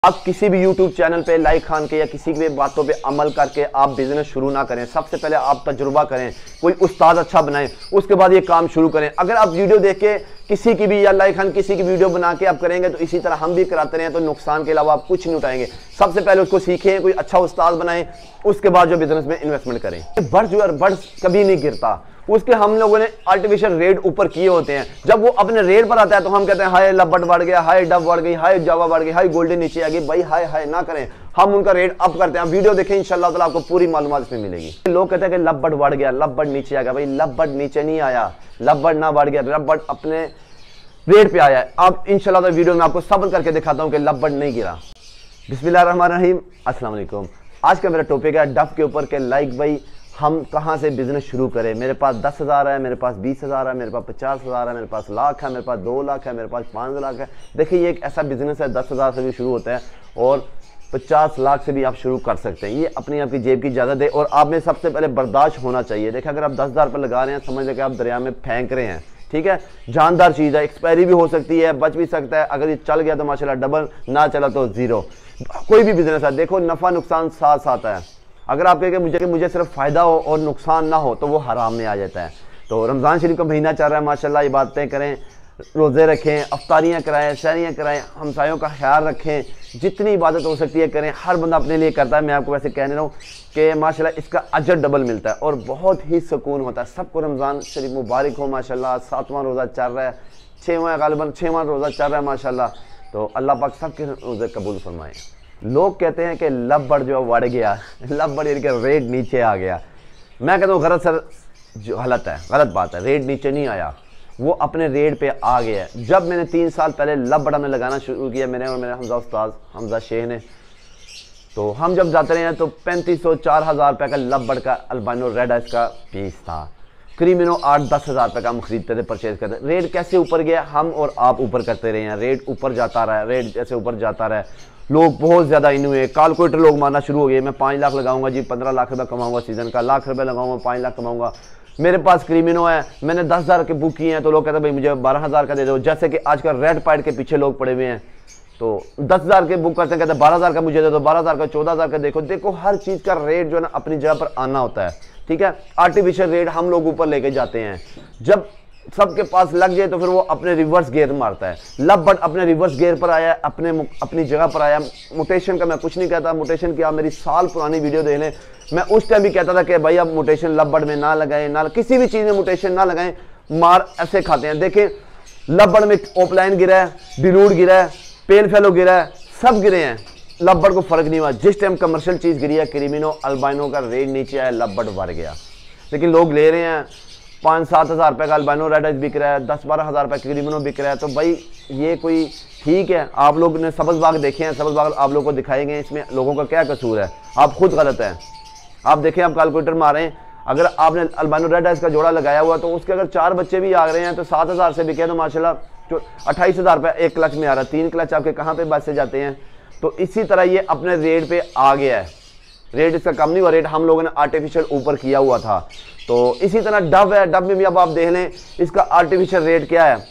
आप किसी भी YouTube चैनल पे लाइक खान के या किसी भी बातों पे अमल करके आप बिजनेस शुरू ना करें। सबसे पहले आप तजुर्बा करें, कोई उस्ताद अच्छा बनाएं, उसके बाद ये काम शुरू करें। अगर आप वीडियो देख के किसी की भी या लाइक खान किसी की वीडियो बना के आप करेंगे तो इसी तरह हम भी कराते रहे तो नुकसान के अलावा आप कुछ नहीं उठाएंगे। सबसे पहले उसको सीखें, कोई अच्छा उस्ताद बनाएं, उसके बाद जो बिजनेस में इन्वेस्टमेंट करें। बर्ड्स जो है बर्ड्स कभी नहीं गिरता, उसके हम लोगों ने आर्टिफिशियल रेट ऊपर किए होते हैं। जब वो अपने रेट पर आता है तो हम कहते हैं हाय लबट बढ़ गया, हाय डब बढ़ गई, हाय जावा बढ़ गई, हाय गोल्डन नीचे आ गई। भाई हाय हाय ना करें, हम उनका रेट अप करते हैं। वीडियो देखें, इंशाल्लाह ताला आपको पूरी मालूमात इसमें मिलेगी। लोग कहते हैं कि लबट बढ़ गया, लबट नीचे आ गया। भाई लबट नीचे नहीं आया, लबट ना बढ़ गया, लबट अपने रेट पे आया है। अब इंशाल्लाह ताला वीडियो में आपको सब्र करके दिखाता हूँ कि लबट नहीं गिरा। बिस्मिल्लाहिर्रहमानिर्रहीम, अस्सलाम वालेकुम। आज का मेरा टॉपिक है डब के ऊपर के लाइक भाई हम कहाँ से बिजनेस शुरू करें। मेरे पास 10,000 है, मेरे पास 20,000 है, मेरे पास 50,000 है, मेरे पास लाख है, मेरे पास 2 लाख है, मेरे पास 5 लाख है। देखिए ये एक ऐसा बिजनेस है 10,000 से भी शुरू होता है और 50 लाख से भी आप शुरू कर सकते हैं। ये अपनी आपकी जेब की इजाज़त है और आप में सबसे पहले बर्दाश्त होना चाहिए। देखिए अगर आप 10,000 पर लगा रहे हैं समझ लें कि आप दरिया में फेंक रहे हैं। ठीक है, जानदार चीज़ है, एक्सपायरी भी हो सकती है, बच भी सकता है। अगर ये चल गया तो माशाल्लाह डबल, ना चला तो जीरो। कोई भी बिजनेस है देखो नफ़ा नुकसान साथ साथ है। अगर आप कहें कि मुझे सिर्फ फ़ायदा हो और नुकसान ना हो तो वो हराम में आ जाता है। तो रमज़ान शरीफ का महीना चल रहा है माशाल्लाह, इबादतें करें, रोज़े रखें, अफ्तारियाँ कराएं, सहरियाँ कराएं, हमसायों का ख्याल रखें, जितनी इबादत हो सकती है करें। हर बंदा अपने लिए करता है। मैं आपको वैसे कहने रहा हूँ कि माशाल्लाह इसका अजर डबल मिलता है और बहुत ही सुकून होता है। सबको रमज़ान शरीफ मुबारक हो माशाल्लाह। 7वां रोज़ा चल रहा है, 6वां गालिबन 6वां रोज़ा चल रहा है माशाल्लाह। तो अल्लाह पाक सबके रोज़े कबूल फरमाए। लोग कहते हैं कि लबट जो बढ़ गया, लबट यानी कि रेट नीचे आ गया। मैं कहता हूँ गलत सर, जो गलत है, गलत बात है। रेट नीचे नहीं आया, वो अपने रेट पे आ गया है। जब मैंने 3 साल पहले लबट हमने लगाना शुरू किया, मैंने और मेरे हमजा उस्ताद हमजा शेख ने, तो हम जब जाते रहे हैं तो 3500-4000 रुपये का लबट का अल्बानो रेड आइस का पीस था। क्रीमिनो 8-10 हज़ार रुपये का हम खरीदते थे, परचेज करते। रेट कैसे ऊपर गया, हम और आप ऊपर करते रहे हैं। रेट ऊपर जाता रहा है, रेट जैसे ऊपर जाता रहा है, लोग बहुत ज़्यादा इन हुए, कैलकुलेटर लोग मारना शुरू हो गए। मैं 5 लाख लगाऊंगा जी, 15 लाख रुपये कमाऊंगा सीजन का, लाख रुपये लगाऊंगा 5 लाख कमाऊंगा। मेरे पास क्रीमिनो है, मैंने 10,000 के बुक किए हैं तो लोग कहते हैं भाई मुझे 12,000 का दे दो। जैसे कि आजकल रेड पाइड के पीछे लोग पड़े हुए हैं, तो 10,000 के बुक करते हैं, कहते हैं 12,000 का मुझे दे दो, 12,000 का, 14,000 का। देखो हर चीज़ का रेट जो है ना अपनी जगह पर आना होता है। ठीक है, आर्टिफिशियल रेट हम लोग ऊपर लेके जाते हैं। जब सबके पास लग जाए तो फिर वो अपने रिवर्स गियर मारता है। लबट अपने रिवर्स गियर पर आया, अपनी जगह पर आया। मोटेशन का मैं कुछ नहीं कहता, मोटेशन की आप मेरी साल पुरानी वीडियो देख लें। मैं उस टाइम भी कहता था कि भाई अब मोटेशन लबट में ना लगाएं, ना किसी भी चीज़ में मोटेशन ना लगाएं, मार ऐसे खाते हैं। देखें लबट में ओपलाइन गिरा है, डिलूड गिरा है, पेल फेलो गिरा है, सब गिरे हैं, लबट को फर्क नहीं हुआ। जिस टाइम कमर्शियल चीज़ गिरी है, क्रीमिनो अल्बाइनो का रेट नीचे आया, लबट बढ़ गया। लेकिन लोग ले रहे हैं 5-7 हज़ार रुपये का अल्बाइनो रेड आइस बिक रहा है, 10-12 हज़ार रुपये का क्रीमिनो बिक रहा है। तो भाई ये कोई ठीक है? आप लोग ने सब्ज़ बाग देखे हैं, सब्ज़ बाग आप लोग को दिखाए गए, इसमें लोगों का क्या कसूर है? आप खुद गलत हैं। आप देखें, आप कैलकुलेटर मारें, अगर आपने अल्बाइनो रेड आइस का जोड़ा लगाया हुआ तो उसके अगर 4 बच्चे भी आ रहे हैं तो 7,000 से बिके तो माशाल्लाह 28,000 रुपये एक क्लच में आ रहा है। 3 क्लच आपके कहाँ पे बच से जाते हैं? तो इसी तरह ये अपने रेट पे आ गया है। रेट इसका कम नहीं हुआ, रेट हम लोगों ने आर्टिफिशियल ऊपर किया हुआ था। तो इसी तरह डब है, डब में भी अब आप देख लें इसका आर्टिफिशियल रेट क्या है।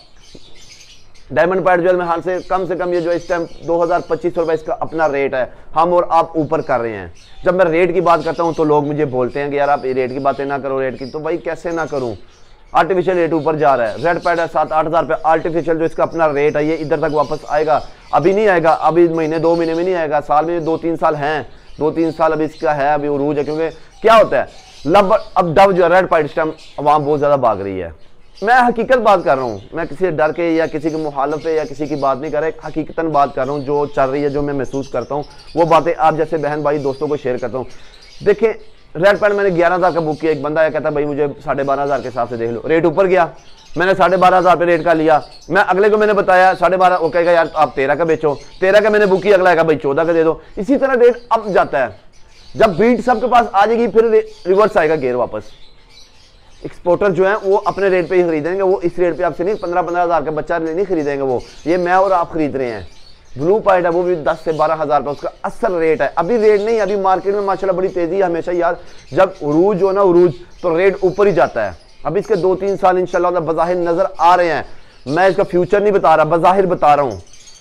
डायमंड पैड ज्वेल में हाल से कम ये जो इस टाइम 2,000-2,500 रुपये इसका अपना रेट है। हम और आप ऊपर कर रहे हैं। जब मैं रेट की बात करता हूं तो लोग मुझे बोलते हैं कि यार आप रेट की बातें ना करो, रेट की। तो भाई कैसे ना करूं, आर्टिफिशियल रेट ऊपर जा रहा है। रेड पैड है 7-8 हज़ार रुपये, आर्टिफिशियल जो इसका अपना रेट है ये इधर तक वापस आएगा। अभी नहीं आएगा, अभी महीने 2 महीने में नहीं आएगा, साल में 2-3 साल हैं, 2-3 साल अभी इसका है, अभी उरूज है। क्योंकि क्या होता है अब डब जो रेड पैड इस टाइम वहाँ बहुत ज़्यादा भाग रही है। मैं हकीकत बात कर रहा हूँ, मैं किसी डर के या किसी के मुखालफ पे या किसी की बात नहीं कर रहा, हकीकतन बात कर रहा हूँ। जो चल रही है, जो मैं महसूस करता हूँ, वो बातें आप जैसे बहन भाई दोस्तों को शेयर करता हूँ। देखें रेड पैड मैंने 11,000 का बुक किया, एक बंदा है कहता भाई मुझे 12,500 के हिसाब से देख लो। रेट ऊपर गया, मैंने 12,500 रुपये रेट का लिया। मैं अगले को मैंने बताया 12,500, वो कहेगा यार आप 13 का बेचो। 13 का मैंने बुक किया, अगला है भाई 14 का दे दो। इसी तरह रेट अप जाता है। जब बीट सबके पास आ जाएगी फिर रिवर्स आएगा गियर वापस। एक्सपोर्टर जो है वो अपने रेट पे ही खरीदेंगे, वो इस रेट पे आपसे नहीं 15-15 हज़ार का बच्चा नहीं खरीदेंगे। वो ये मैं और आप खरीद रहे हैं। ब्लू पाइड है वो भी 10 से 12 हज़ार रुपये उसका असल रेट है। अभी रेट नहीं, अभी मार्केट में माशाल्लाह बड़ी तेजी है हमेशा यार। जब उरूज हो ना उरूज तो रेट ऊपर ही जाता है। अभी इसके 2-3 साल इंशाल्लाह बज़ाहिर नजर आ रहे हैं। मैं इसका फ्यूचर नहीं बता रहा, बज़ाहिर बता रहा हूँ।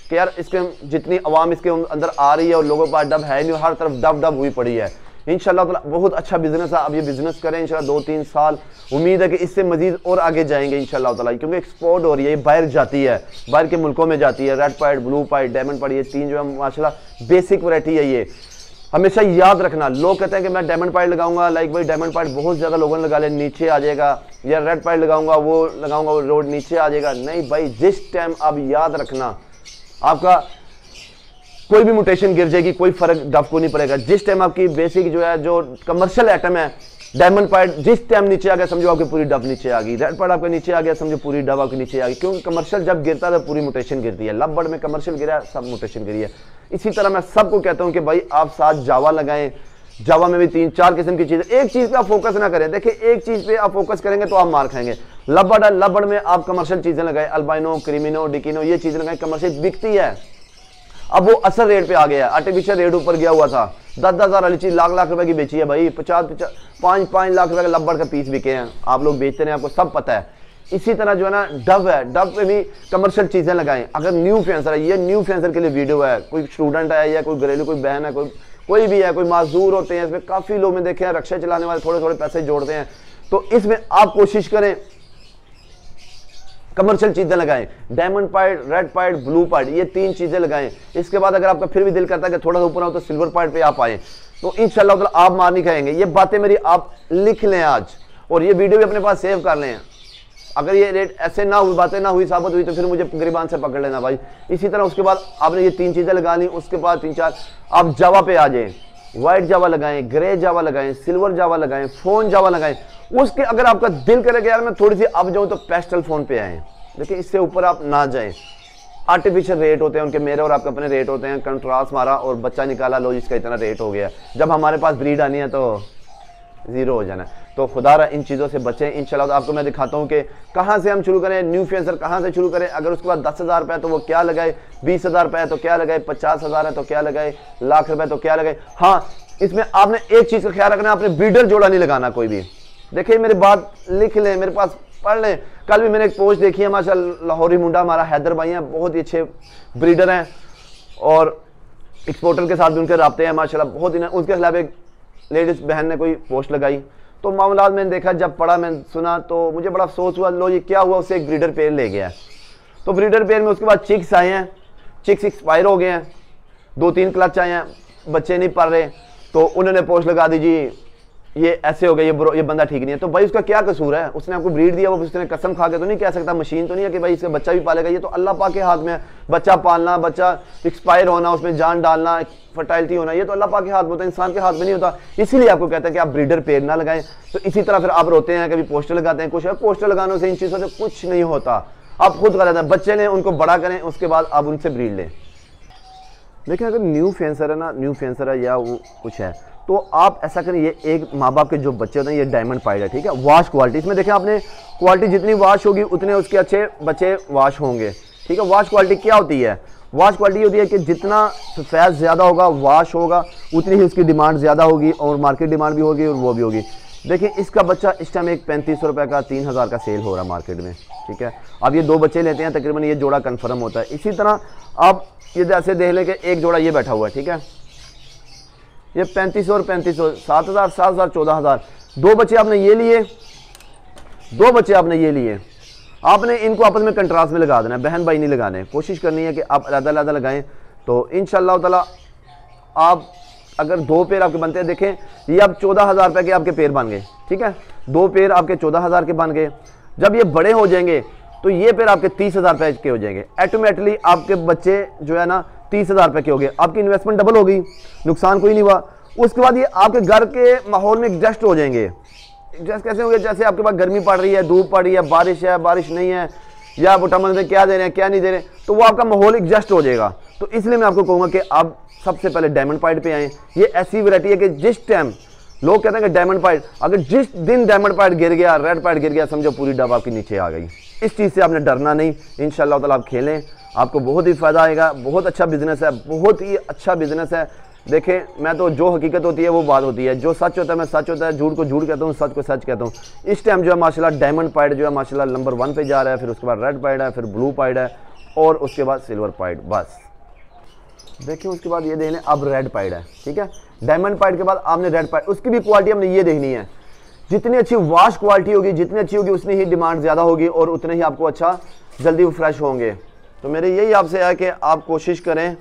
कि यार इसके जितनी आवाम इसके अंदर आ रही है और लोगों के पास डब है नहीं, हर तरफ डब डब हुई पड़ी है। इंशाल्लाह ताला बहुत अच्छा बिजनेस है। अब ये बिजनेस करें इंशाल्लाह 2-3 साल, उम्मीद है कि इससे मजीद और आगे जाएंगे इंशाल्लाह ताला, क्योंकि एक्सपोर्ट हो रही है, ये बाहर जाती है, बाहर के मुल्कों में जाती है। Red pied, blue pied, diamond pied, ये 3 जो है माशाल्लाह बेसिक वैरायटी है। ये हमेशा याद रखना, लोग कहते हैं कि मैं डायमंड पाइड लगाऊंगा, लाइक भाई डायमंड पाइड बहुत ज़्यादा लोगों ने लगा ले, नीचे आ जाएगा, या रेड पाइड लगाऊंगा वो रोड नीचे आ जाएगा। नहीं भाई, जिस टाइम आप याद रखना आपका कोई भी म्यूटेशन गिर जाएगी, कोई फर्क डब को नहीं पड़ेगा। जिस टाइम आपकी बेसिक जो है, जो कमर्शियल आइटम है डायमंड पाइड, जिस टाइम नीचे आ गया समझो आपकी पूरी डब नीचे आ गई। रेड पाइड आपके नीचे आ गया समझो पूरी डब आपके नीचे आ गई, क्योंकि कमर्शियल जब गिरता है तो पूरी म्यूटेशन गिरती है। लव बर्ड में कमर्शियल गिरा, सब म्यूटेशन गिरी है। इसी तरह मैं सबको कहता हूं कि भाई आप साथ जावा लगाएं, जावा में भी 3-4 किस्म की चीजें, एक चीज पे आप फोकस ना करें। देखिए एक चीज पे आप फोकस करेंगे तो आप मार खाएंगे। लव बर्ड में आप कमर्शियल चीजें लगाएं, अल्बाइनो, क्रीमिनो, डिकिनो, ये चीजें लगाएं, कमर्शियल बिकती है। अब वो असल रेट पे आ गया है, आर्टिफिशियल रेट ऊपर गया हुआ था। 10-10 हज़ार वाली चीज लाख रुपए की बेची है भाई, 5-5 लाख रुपए का लव बर्ड का पीस बिके हैं। आप लोग बेचते हैं, आपको सब पता है। इसी तरह जो है ना डब है, डब पे भी कमर्शियल चीजें लगाएं। अगर न्यू फेंसर है, ये न्यू फेंसर के लिए वीडियो है, कोई स्टूडेंट है या कोई घरेलू कोई बहन है, कोई भी है, कोई माजूर होते हैं, इसमें काफी लोग में देखे हैं रिक्शा चलाने वाले थोड़े थोड़े पैसे जोड़ते हैं। तो इसमें आप कोशिश करें कमर्शियल चीजें लगाएं, diamond pied, red pied, blue pied, ये 3 चीजें लगाएं। इसके बाद अगर आपका फिर भी दिल करता है कि थोड़ा सा ऊपर हो तो सिल्वर पाइड पे आप आए, तो इंशाल्लाह ताला आप मार नहीं खाएंगे। ये बातें मेरी आप लिख लें आज, और ये वीडियो भी अपने पास सेव कर लें। अगर ये रेट ऐसे ना हुई, बातें ना हुई, साबित हुई, तो फिर मुझे गिरबान से पकड़ लेना भाई। इसी तरह उसके बाद आपने ये 3 चीजें लगा ली, उसके बाद 3-4 आप जावा पे आ जाएं। व्हाइट जावा लगाएं, ग्रे जावा लगाएं, सिल्वर जावा लगाएं, फोन जावा लगाएं। उसके अगर आपका दिल करेगा यार मैं थोड़ी सी अब जाऊं, तो पेस्टल फोन पे आए। देखिए इससे ऊपर आप ना जाएं। आर्टिफिशियल रेट होते हैं उनके, मेरे और आपके अपने रेट होते हैं। कंट्रास्ट मारा और बच्चा निकाला, लो इसका इतना रेट हो गया। जब हमारे पास ब्रीड आनी है तो जीरो हो जाना है। तो खुदा इन चीज़ों से बचें इंशाल्लाह। आपको मैं दिखाता हूँ कि कहाँ से हम शुरू करें, न्यू फेंसर कहाँ से शुरू करें। अगर उसके बाद 10,000 रुपये है तो वो क्या लगाए, 20,000 रुपये है तो क्या लगाए, 50,000 है तो क्या लगाए, लाख रुपए तो क्या लगाए। हाँ, इसमें आपने एक चीज़ का ख्याल रखना, आपने ब्रीडर जोड़ा नहीं लगाना कोई भी। देखिए मेरी बात लिख लें, मेरे पास पढ़ लें। कल भी मैंने एक पोस्ट देखी है, माशाल्लाह लाहौरी मुंडा हमारा हैदर भाई हैं, बहुत ही अच्छे ब्रीडर हैं और एक्सपोर्टर के साथ भी उनके राब्ते हैं माशाल्लाह बहुत ही। उसके खिलाफ एक लेडीज बहन ने कोई पोस्ट लगाई, तो मामला मैंने देखा, जब पढ़ा मैंने सुना तो मुझे बड़ा अफसोस हुआ। लो ये क्या हुआ, उससे एक ब्रीडर पेयर ले गया। तो ब्रीडर पेयर में उसके बाद चिक्स आए हैं, चिक्स एक्सपायर हो गए हैं, 2-3 क्लच आए हैं, बच्चे नहीं पढ़ रहे। तो उन्होंने पोस्ट लगा दी जी ये ऐसे हो गया, ये बंदा ठीक नहीं है। तो भाई उसका क्या कसूर है, उसने आपको ब्रीड दिया, वो उसने कसम खा के तो नहीं कह सकता, मशीन तो नहीं है कि भाई इसका बच्चा भी पालेगा। ये तो अल्लाह पाक के हाथ में है, बच्चा पालना, बच्चा एक्सपायर होना, उसमें जान डालना, फर्टाइलिटी होना, ये तो अल्लाह पाक के हाथ में होता है, इंसान के हाथ में नहीं होता। इसीलिए आपको कहता है कि आप ब्रीडर पेयर ना लगाएं। तो इसी तरह फिर आप रोते हैं, कभी पोस्टर लगाते हैं, कुछ है पोस्टर लगाने से इन चीज़ों से कुछ नहीं होता। आप खुद गलत है, बच्चे लें, उनको बड़ा करें, उसके बाद आप उनसे ब्रीड लें। लेकिन अगर न्यू फेंसर है ना, न्यू फेंसर है या वो कुछ है, तो आप ऐसा करें, ये एक माँ बाप के जो बच्चे होते हैं, ये डायमंड पाइड है, ठीक है। वॉश क्वालिटी इसमें देखें आपने, क्वालिटी जितनी वॉश होगी उतने उसके अच्छे बच्चे वॉश होंगे, ठीक है। वॉश क्वालिटी क्या होती है, वॉश क्वालिटी होती है कि जितना सफ़ेद ज़्यादा होगा, वॉश होगा, उतनी ही उसकी डिमांड ज़्यादा होगी और मार्केट डिमांड भी होगी और वो भी होगी। देखिए इसका बच्चा इस टाइम एक 3500 रुपये का, 3000 का सेल हो रहा है मार्केट में, ठीक है। अब ये 2 बच्चे लेते हैं तकरीबन, ये जोड़ा कन्फर्म होता है। इसी तरह आप ये जैसे देख लें कि एक जोड़ा ये बैठा हुआ है, ठीक है, ये 3500 और 3500, 7,000, 7,000, 14,000। 2 बच्चे आपने ये लिए, 2 बच्चे आपने ये लिए, आपने इनको आपस में कंट्रास्ट में लगा देना है, बहन भाई नहीं लगाने। कोशिश करनी है कि आप अलग-अलग लगाएं, तो इंशाल्लाह ताला आप अगर 2 पेयर आपके बनते हैं, देखें ये अब 14,000 रुपये के आपके पेयर बन गए, ठीक है। 2 पेयर आपके 14,000 के बन गए। जब ये बड़े हो जाएंगे तो ये पेयर आपके 30,000 रुपये के हो जाएंगे। ऑटोमेटिकली आपके बच्चे जो है ना 30,000 रुपये के हो गए, आपकी इन्वेस्टमेंट डबल हो गई, नुकसान कोई नहीं हुआ। उसके बाद ये आपके घर के माहौल में एडजस्ट हो जाएंगे। एडजस्ट कैसे होंगे, जैसे आपके पास गर्मी पड़ रही है, धूप पड़ रही है, बारिश नहीं है, या विटामिन में क्या दे रहे हैं क्या नहीं दे रहे, तो वो आपका माहौल एडजस्ट हो जाएगा। तो इसलिए मैं आपको कहूँगा कि आप सबसे पहले डायमंड पाइड पे आए। ये ऐसी वैरायटी है कि जिस टाइम लोग कहते हैं कि डायमंड पाइड, अगर जिस दिन डायमंड पाइड गिर गया, रेड पाइड गिर गया, समझो पूरी डब आपके नीचे आ गई। इस चीज़ से आपने डरना नहीं, इंशाल्लाह ताला आप खेलें, आपको बहुत ही फ़ायदा आएगा। बहुत अच्छा बिजनेस है, बहुत ही अच्छा बिजनेस है। देखें मैं तो जो हकीकत होती है वो बात होती है, जो सच होता है मैं सच होता है, झूठ को झूठ कहता हूँ, सच को सच कहता हूँ। इस टाइम जो है माशाल्लाह डायमंड पाइड जो है माशाल्लाह नंबर 1 पे जा रहा है, फिर उसके बाद रेड पाइड है, फिर ब्लू पाइड है और उसके बाद सिल्वर पाइड, बस। देखिए उसके बाद ये देख लें, अब रेड पाइड है, ठीक है। डायमंड पाइड के बाद आपने रेड पाइड, उसकी भी क्वालिटी हमने ये देखनी है। जितनी अच्छी वाश क्वालिटी होगी, जितनी अच्छी होगी, उतनी ही डिमांड ज़्यादा होगी और उतने ही आपको अच्छा जल्दी वो फ्रेश होंगे। तो मेरे यही आपसे है कि आप कोशिश करें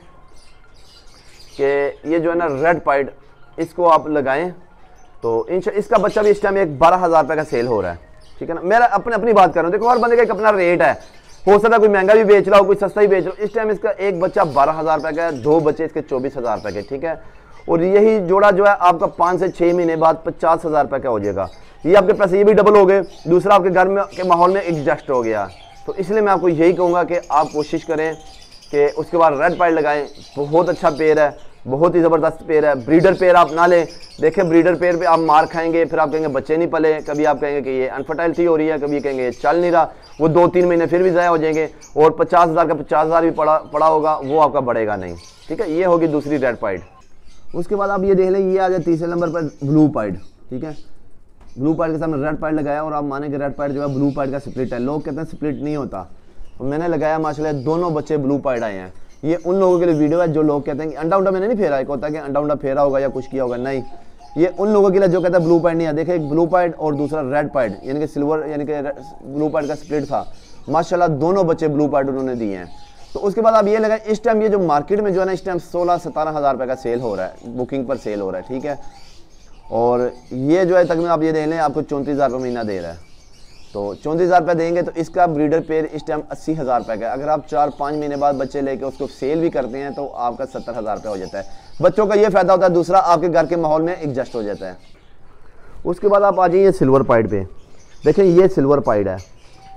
कि ये जो है ना रेड पाइड, इसको आप लगाएं। तो इसका बच्चा भी इस टाइम एक 12,000 रुपये का सेल हो रहा है, ठीक है ना। मेरा अपनी बात कर रहा हूँ, देखो हर बंदे का एक अपना रेट है। हो सकता है कोई महंगा भी बेच रहा हो, कोई सस्ता ही बेच रहा हो। इस टाइम इसका एक बच्चा 12,000 रुपये का है, 2 बच्चे इसके 24,000 रुपये के, ठीक है। और यही जोड़ा जो है आपका 5 से 6 महीने बाद 50,000 रुपये का हो जाएगा। ये आपके पैसे ये भी डबल हो गए, दूसरा आपके घर में के माहौल में एडजस्ट हो गया। तो इसलिए मैं आपको यही कहूँगा कि आप कोशिश करें कि उसके बाद रेड पाइड लगाएं। बहुत अच्छा पेड़ है, बहुत ही ज़बरदस्त पेड़ है। ब्रीडर पेड़ आप ना लें, देखें ब्रीडर पेड़ पे आप मार खाएंगे, फिर आप कहेंगे बच्चे नहीं पले, कभी आप कहेंगे कि ये अनफर्टाइलिटी हो रही है, कभी कहेंगे ये चल नहीं रहा, वो 2-3 महीने फिर भी ज़ाया हो जाएंगे और 50,000 का 50,000 भी पड़ा होगा, वो आपका बढ़ेगा नहीं, ठीक है। ये होगी दूसरी रेड पाइड। उसके बाद आप ये देख लें, ये आ जाए तीसरे नंबर पर ब्लू पाइड, ठीक है। ब्लू पाइड के सामने रेड पाइड लगाया और आप माने कि रेड पाइड जो है ब्लू पाइड का स्प्लिट है। लोग कहते हैं स्प्लिट नहीं होता, और मैंने लगाया माशाल्लाह दोनों बच्चे ब्लू पाइड आए हैं। ये उन लोगों के लिए वीडियो है जो लोग कहते हैं कि अंडा उंडा मैंने नहीं फेरा, एक होता है कि अंडा उंडा फेरा होगा या कुछ किया होगा, नहीं। ये उन लोगों के लिए जो कहते हैं ब्लू पाइड नहीं है। देखिए एक ब्लू पाइड और दूसरा रेड पाइड, यानी कि सिल्वर, यानी कि ब्लू पाइड का स्प्लिट था। माशाल्लाह दोनों बच्चे ब्लू पाइड उन्होंने दिए हैं। तो उसके बाद आप ये लगाएं, इस टाइम ये जो मार्केट में जो है ना, इस टाइम 16-17 हज़ार रुपये का सेल हो रहा है, बुकिंग पर सेल हो रहा है, ठीक है। और ये जो है तकरीबन आप ये देख लें, आपको 34,000 रुपये महीना दे रहा है। तो 34,000 रुपये देंगे तो इसका ब्रीडर पेयर इस टाइम 80,000 रुपये का। अगर आप 4-5 महीने बाद बच्चे लेके उसको सेल भी करते हैं तो आपका 70,000 रुपये हो जाता है। बच्चों का ये फ़ायदा होता है, दूसरा आपके घर के माहौल में एडजस्ट हो जाता है। उसके बाद आप आ जाइए सिल्वर पाइड पे। देखें ये सिल्वर पाइड है,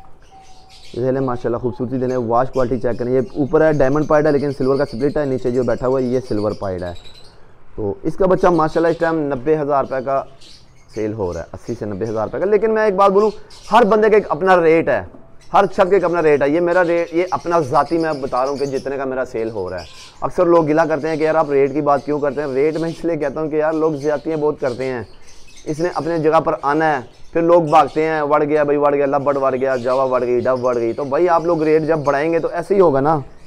ये माशाल्लाह खूबसूरती देने, वाश क्वालिटी चेक करें। ये ऊपर है डायमंड पाइड है लेकिन सिल्वर का स्प्लिट है, नीचे जो बैठा हुआ है ये सिल्वर पाइड है। तो इसका बच्चा माशाल्लाह इस टाइम 90,000 रुपये का सेल हो रहा है, 80 से 90,000 रुपये का। लेकिन मैं एक बात बोलूँ, हर बंदे का एक अपना रेट है, हर शख्स का एक अपना रेट है। ये मेरा रेट, ये अपना ज़ाती मैं बता रहा हूँ कि जितने का मेरा सेल हो रहा है। अक्सर लोग गिला करते हैं कि यार आप रेट की बात क्यों करते हैं। रेट मैं इसलिए कहता हूँ कि यार लोग ज़्यादतियाँ बहुत करते हैं, इसने अपने जगह पर आना है, फिर लोग भागते हैं, बढ़ गया भाई, बढ़ गया, लब्बड़ बढ़ गया, जवा बढ़ गई, डब बढ़ गई। तो भाई आप लोग रेट जब बढ़ाएंगे तो ऐसे ही होगा ना।